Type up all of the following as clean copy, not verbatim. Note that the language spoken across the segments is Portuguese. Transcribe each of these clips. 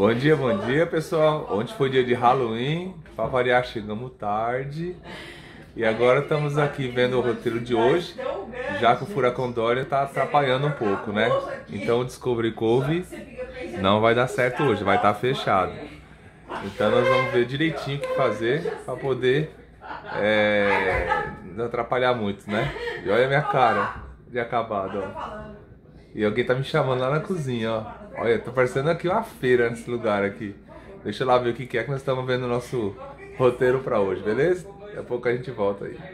Bom dia pessoal. Ontem foi dia de Halloween, para variar chegamos tarde. E agora estamos aqui vendo o roteiro de hoje, já que o furacão Dorian está atrapalhando um pouco, né? Então o Discovery Cove não vai dar certo hoje, vai estar fechado. Então nós vamos ver direitinho o que fazer para poder não atrapalhar muito, né? E olha a minha cara de acabado, ó. E alguém tá me chamando lá na cozinha, ó. Olha, tá parecendo aqui uma feira nesse lugar aqui. Deixa eu lá ver o que é que nós estamos vendo no nosso roteiro pra hoje, beleza? Daqui a pouco a gente volta aí.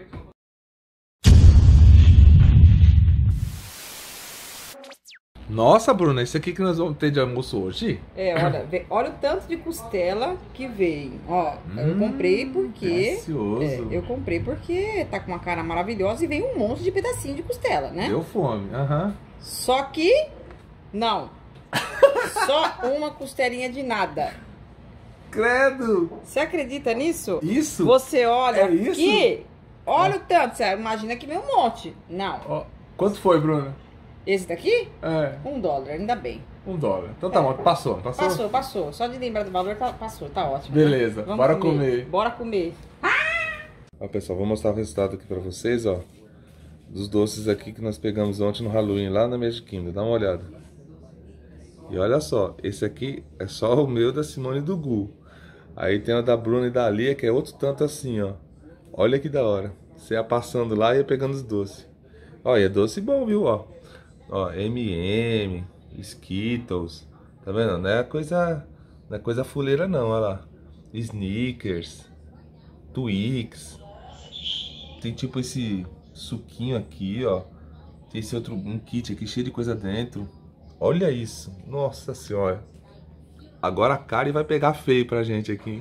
Nossa, Bruna, isso aqui que nós vamos ter de almoço hoje? Olha o tanto de costela que veio. Ó, eu comprei porque... eu comprei porque tá com uma cara maravilhosa e veio um monte de pedacinho de costela, né? Deu fome, Só que... não. Só uma costelinha de nada. Credo! Você acredita nisso? Isso? Você olha isso? aqui, olha o tanto. Você imagina que veio um monte. Não. Ó, quanto foi, Bruna? Esse daqui? É. $1, ainda bem. $1. Então tá bom, passou. Passou. Só de lembrar do valor, passou, tá ótimo. Beleza, né? bora comer. Bora comer. Ó, pessoal, vou mostrar o resultado aqui pra vocês, ó. Dos doces aqui que nós pegamos ontem no Halloween, lá na Magic Kingdom. Dá uma olhada. E olha só, esse aqui é só o meu, da Simone e do Gu. Aí tem o da Bruna e da Lia, que é outro tanto assim, ó. Olha que da hora. Você ia passando lá e ia pegando os doces. Ó, e é doce bom, viu, ó. Ó, M&M, Skittles. Tá vendo? Não é coisa fuleira não, olha lá. Snickers, Twix. Tem tipo esse suquinho aqui, ó. Tem esse outro, um kit aqui cheio de coisa dentro. Olha isso, nossa senhora. Agora a Kari vai pegar feio pra gente aqui.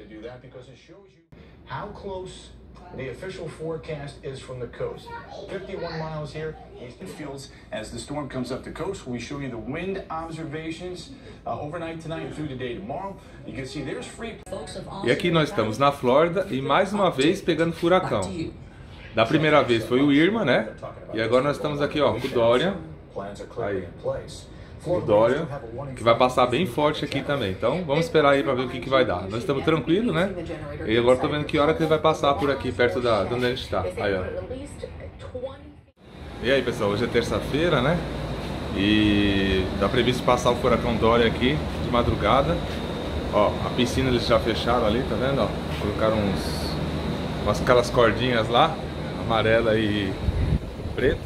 How close the official forecast is from the coast. 51 miles here, eastern fields. As the storm comes up the coast, we show you the wind observations overnight tonight and through the day tomorrow. You can see there's free. E aqui nós estamos na Flórida e mais uma vez pegando furacão. Da primeira vez foi o Irma, né? E agora nós estamos aqui, ó, com o Dorian. Aí. O Dorian, que vai passar bem forte aqui também. Então vamos esperar aí pra ver o que vai dar. Nós estamos tranquilos, né? E agora tô vendo que hora que ele vai passar por aqui, perto de onde a gente tá. Aí, ó. E aí, pessoal, hoje é terça-feira, né? E tá previsto passar o furacão Dorian aqui de madrugada. Ó, a piscina eles já fecharam ali, tá vendo? Ó, colocaram aquelas cordinhas lá, amarela e preta.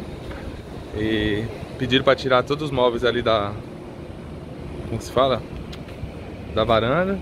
E pediram para tirar todos os móveis ali da... como se fala? Da varanda.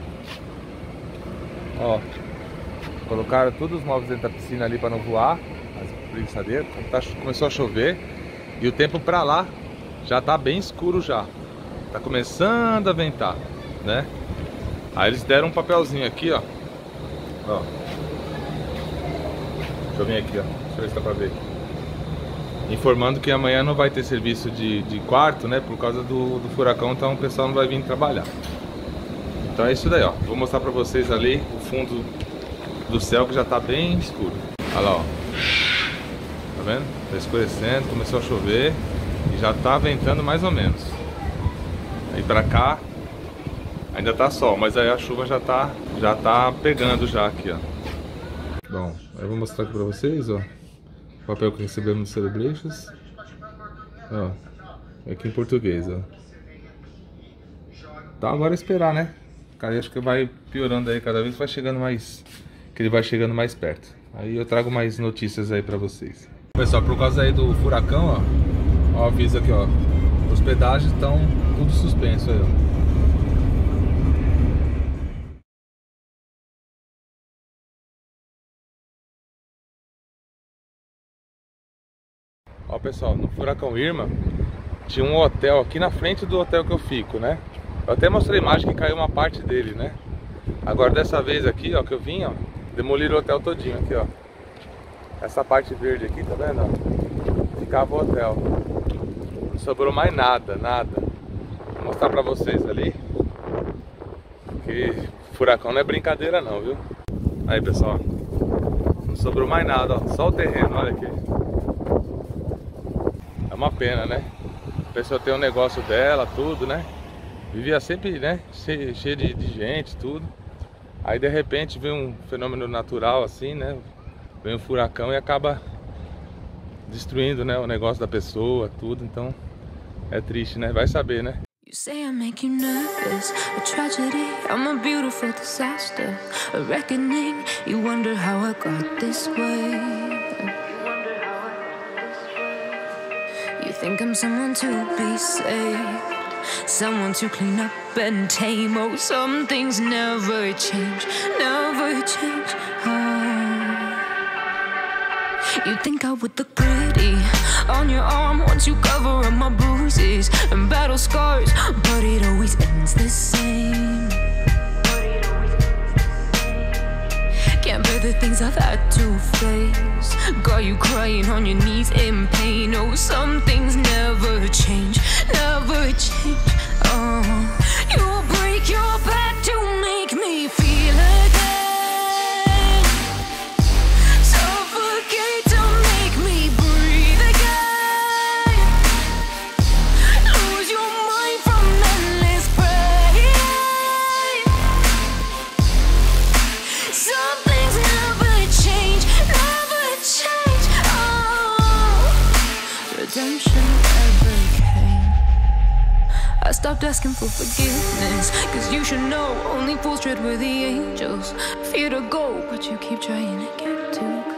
Ó, colocaram todos os móveis dentro da piscina ali para não voar as brinquedeiras. Começou a chover e o tempo para lá já tá bem escuro já. Tá começando a ventar, né? Aí eles deram um papelzinho aqui, ó. Ó. Deixa eu vir aqui, ó. Deixa eu ver se dá pra ver. Informando que amanhã não vai ter serviço de quarto, né? Por causa do furacão, então o pessoal não vai vir trabalhar. Então é isso daí, ó. Vou mostrar pra vocês ali o fundo do céu que já tá bem escuro. Olha lá, ó. Tá vendo? Tá escurecendo, começou a chover e já tá ventando mais ou menos. Aí pra cá ainda tá sol, mas aí a chuva já tá pegando já aqui, ó. Bom, eu vou mostrar aqui pra vocês, ó. O papel que recebemos no Celebrations. Ó, aqui em português, ó. Então agora é esperar, né? Cara, acho que vai piorando aí, cada vez vai chegando mais... que ele vai chegando mais perto. Aí eu trago mais notícias aí pra vocês. Pessoal, por causa aí do furacão, ó. Ó, aviso aqui, ó. Os hospedagens estão tudo suspenso aí, ó. Ó, pessoal, no furacão Irma tinha um hotel aqui na frente do hotel que eu fico, né? Eu até mostrei a imagem que caiu uma parte dele, né? Agora dessa vez aqui, ó, que eu vim, ó, demoliram o hotel todinho aqui, ó. Essa parte verde aqui, tá vendo? Ó? Ficava o hotel. Não sobrou mais nada. Vou mostrar pra vocês ali. Que furacão não é brincadeira não, viu? Aí, pessoal, não sobrou mais nada, ó. Só o terreno, olha aqui. É uma pena, né? A pessoa tem um negócio dela, tudo, né? Vivia sempre, né, cheio de gente, tudo. Aí de repente vem um fenômeno natural assim, né? Vem um furacão e acaba destruindo, né, o negócio da pessoa, tudo. Então é triste, né? Vai saber, né? You say I make you nervous, a tragedy, I'm a beautiful disaster, a reckoning, you wonder how I got this way. You think I'm someone to be saved, someone to clean up and tame. Oh, some things never change, never change. Oh. You think I would look pretty on your arm once you cover up my bruises and battle scars, but it always ends the same. Can't bear the things I've had to face, got you crying on your knees in pain. Oh, some things never change, never change. Oh, you'll break your back to make me feel again, suffocate to make me breathe again, lose your mind from endless pain. Some things never change, never change. Oh, redemption never came. I stopped asking for forgiveness, cause you should know only fools tread where the angels fear to go, but you keep trying to get to